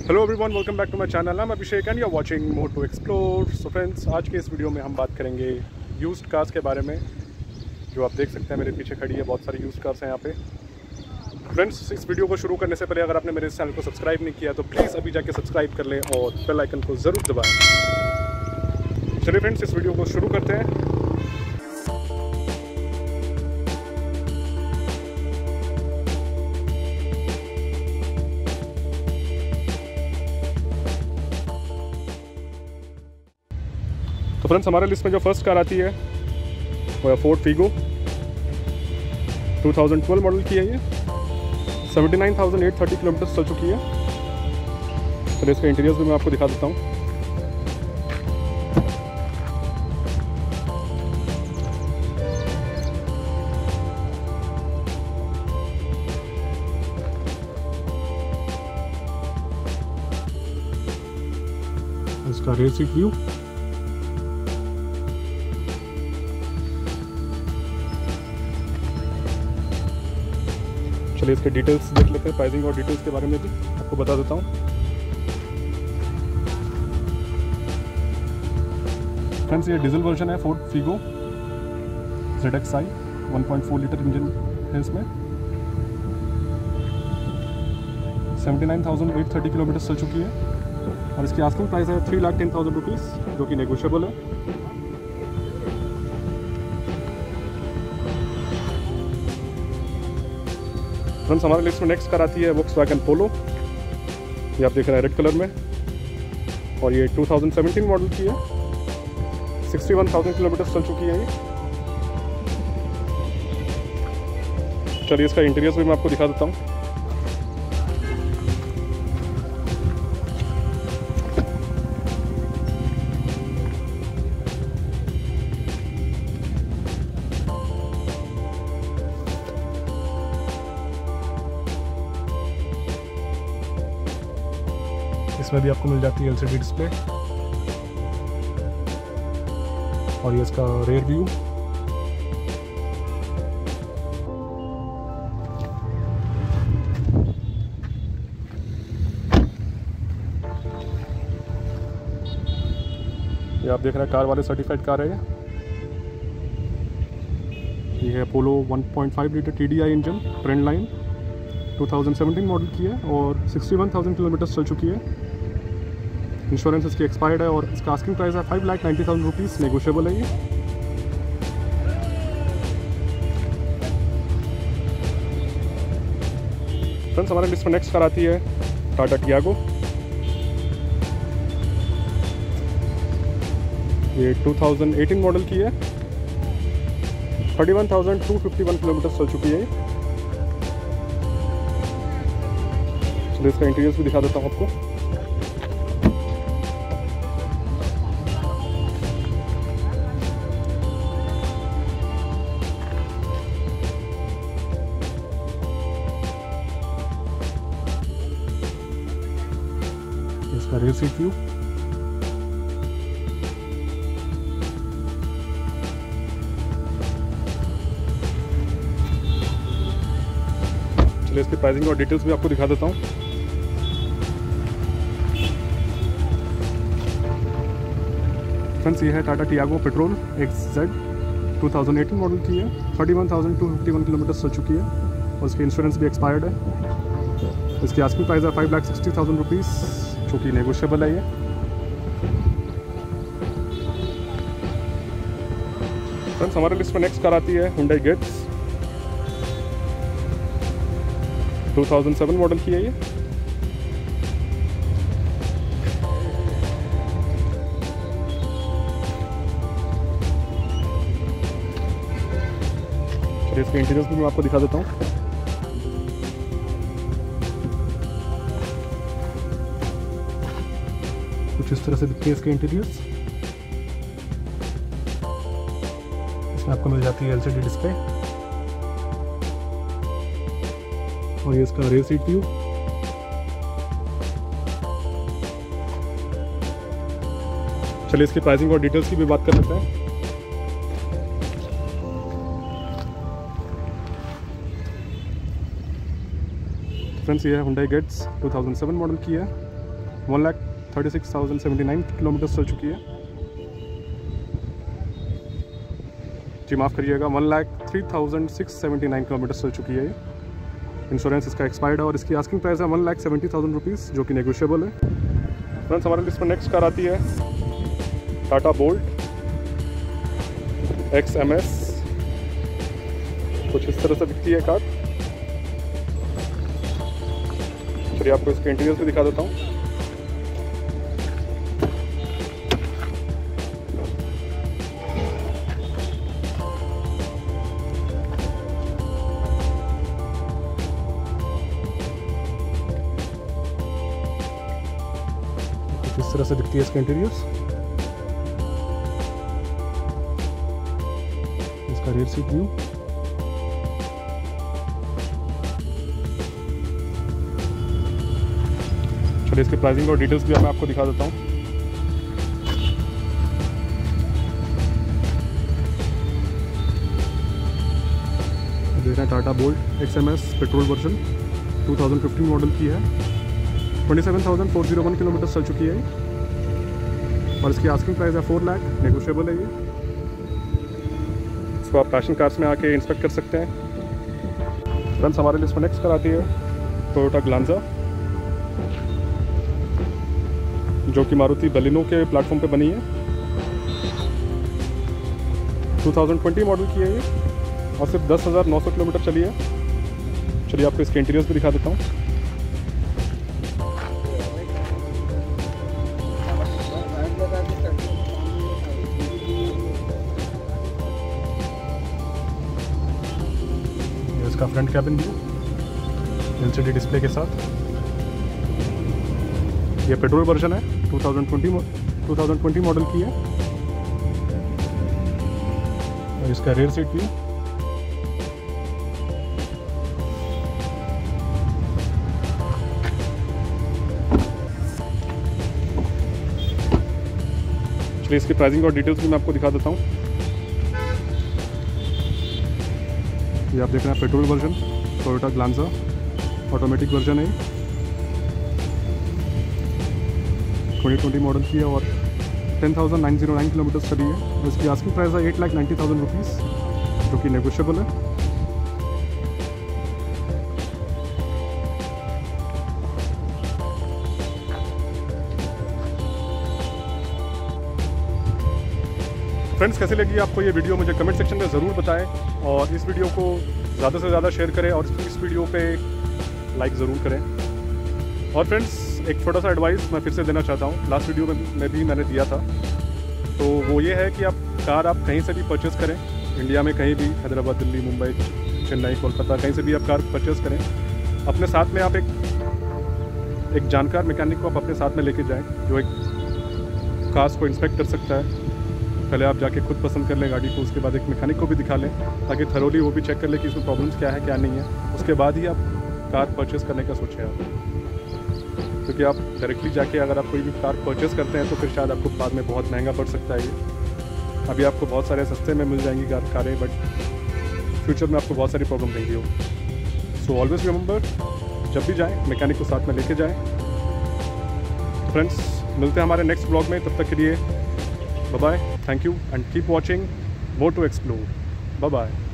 Hello everyone, welcome back to my channel. I am Abhishek and you are watching Moto Explore. So friends, आज के इस video में हम बात करेंगे यूज्ड कार्स के बारे में। जो आप देख सकते हैं मेरे पीछे खड़ी है, बहुत सारी यूज्ड कार्स हैं यहाँ पे। फ्रेंड्स, इस वीडियो को शुरू करने से पहले अगर आपने मेरे इस चैनल को सब्सक्राइब नहीं किया तो प्लीज़ अभी जाके सब्सक्राइब कर लें और बेल आइकन को ज़रूर दबाएँ। चलिए फ्रेंड्स, इस वीडियो को शुरू करते हैं। तो फ्रेंड्स, हमारे लिस्ट में जो फर्स्ट कार आती है वो है फोर्ड फीगो। 2012 मॉडल की है ये। 79,830 किलोमीटर चल चुकी है। तो इसका इंटीरियर्स भी मैं आपको दिखा देता हूँ। इसका रेयर सीट व्यू, चलिए इसके डिटेल्स देख लेते हैं। प्राइसिंग और डिटेल्स के बारे में भी आपको बता देता हूँ। फ्रेंड्स, ये डीजल वर्जन है Ford Figo ZXi। 1.4 litre engine है इसमें। 79,830 किलोमीटर चल चुकी है और इसकी आस्किंग प्राइस है 3,10,000 रुपीज़, जो कि नेगोशिएबल है। फ्रेंड्स, हमारे लिस्ट में नेक्स्ट कार आती है वोक्सवैगन पोलो। ये आप देख रहे हैं रेड कलर में, और ये 2017 मॉडल की है। 61,000 किलोमीटर चल चुकी है ये। चलिए इसका इंटीरियर्स भी मैं आपको दिखा देता हूँ। इसमें भी आपको मिल जाती है LCD डिस्प्ले, और ये इसका रेयर व्यू। ये आप देख रहे हैं कार वाले सर्टिफाइड कार है ये है Polo 1.5 litre TDI engine, trend line. 2017 model की है और 61,000 किलोमीटर चल चुकी है। इंश्योरेंस इसकी एक्सपायर्ड है और इसका आस्किंग प्राइस है 5,90,000 रुपीज़, नेगोशिएबल है ये। फ्रेंड्स, हमारे लिस्ट में नेक्स्ट कार आती है टाटा टियागो। ये 2018 मॉडल की है। 31,251 किलोमीटर चल चुकी है ये। चलिए इसका इंटीरियर्स भी दिखा देता हूँ आपको। इसका रेयर सीट व्यू, चलिए इसकी प्राइसिंग और डिटेल्स भी आपको दिखा देता हूँ। फ्रेंड्स, ये है Tata Tiago petrol XZ। 2018 model की है। 31,251 किलोमीटर चल चुकी है और इसकी इंश्योरेंस भी एक्सपायर्ड है। इसकी आस्किंग प्राइस है 5,60,000 रुपीज़, जो कि नेगोशिएबल है ये। फ्रेंड्स, हमारे लिस्ट में नेक्स्ट कार आती है Hyundai Getz। 2007 मॉडल की है ये। चलिए इसके इंटीरियर्स भी मैं आपको दिखा देता हूँ। कुछ इस तरह से दिखते हैं इसके इंटीरियर्स। इसमें आपको मिल जाती है LCD डिस्प्ले, और ये इसका रेयर सीट व्यू। चलिए इसकी प्राइसिंग और डिटेल्स की भी बात कर लेते हैं। फ्रेंड्स ये है Hyundai Getz 2007 मॉडल की है, 1,36,079 किलोमीटर चल चुकी है। जी माफ़ करिएगा, 1,03,679 किलोमीटर चल चुकी है। इंश्योरेंस इसका एक्सपायर्ड है और इसकी आस्किंग प्राइस है 1,70,000 रुपीज़, जो कि नेगोशिएबल है। फ्रेंड्स, हमारे लिस्ट में नेक्स्ट कार आती है टाटा बोल्ट XMS। कुछ इस तरह से दिखती है कार। चलिए आपको इसके इंटीरियर भी दिखा देता हूँ। इस तरह से दिखती है इसका इंटीरियर्स। इसका रेयर सीट व्यू। चलिए इसकी प्राइसिंग और डिटेल्स भी मैं आपको दिखा देता हूँ। देख रहे हैं Tata Bolt XMS petrol version 2015 model की है। 27,401 किलोमीटर चल चुकी है और इसकी आस्किंग प्राइस है 4 लाख, नेगोशिएबल है ये। इसको आप पैशन कार्स में आके इंस्पेक्ट कर सकते हैं। फ्रेंड्स, हमारे लिस्ट में नेक्स्ट कार आती है टोयोटा ग्लांजा, जो कि मारुति बलिनो के प्लेटफॉर्म पे बनी है। 2020 मॉडल की है ये और सिर्फ 10,900 किलोमीटर चली है। चलिए आपको इसके इंटीरियर्स भी दिखा देता हूँ। इसका front cabin view LCD display के साथ। ये पेट्रोल वर्जन है, 2020 मॉडल की है। और इसका रेयर सीट व्यू। चलिए इसकी प्राइसिंग और डिटेल्स भी मैं आपको दिखा देता हूँ। ये आप देख रहे हैं petrol version Toyota Glanza, automatic version है। 2020 मॉडल की है और 10,909 किलोमीटर चली है। और इसकी आस्किंग प्राइस है 8,90,000 रुपीज़, जो कि नेगोशिएबल है। फ्रेंड्स, कैसे लगी आपको ये वीडियो मुझे कमेंट सेक्शन में ज़रूर बताएं और इस वीडियो को ज़्यादा से ज़्यादा शेयर करें और इस वीडियो पे लाइक ज़रूर करें। और फ्रेंड्स, एक छोटा सा एडवाइस मैं फिर से देना चाहता हूँ। लास्ट वीडियो में भी मैंने दिया था, तो वो ये है कि आप कहीं से भी परचेज़ करें, इंडिया में कहीं भी, हैदराबाद, दिल्ली, मुंबई, चेन्नई, कोलकाता, कहीं से भी आप कार परचेज़ करें, अपने साथ में आप एक जानकार मैकेनिक को आप अपने साथ में लेके जाएं, जो एक कार्स को इंस्पेक्ट कर सकता है। पहले आप जाके खुद पसंद कर लें गाड़ी को, उसके बाद एक मैकेनिक को भी दिखा लें, ताकि थरोली वो भी चेक कर ले कि इसमें प्रॉब्लम्स क्या है क्या नहीं है। उसके बाद ही आप कार परचेज़ करने का सोचें आप, क्योंकि आप डायरेक्टली जाके अगर आप कोई भी कार परचेज़ करते हैं तो फिर शायद आपको बाद में बहुत महंगा पड़ सकता है ये। अभी आपको बहुत सारे सस्ते में मिल जाएंगी कारें, बट फ्यूचर में आपको बहुत सारी प्रॉब्लम देंगी वो। सो ऑलवेज रिमेंबर, जब भी जाएँ मैकेनिक को साथ में लेके जाएँ। फ्रेंड्स, मिलते हैं हमारे नेक्स्ट ब्लॉग में, तब तक के लिए bye bye, thank you and keep watching more to explore. Bye bye.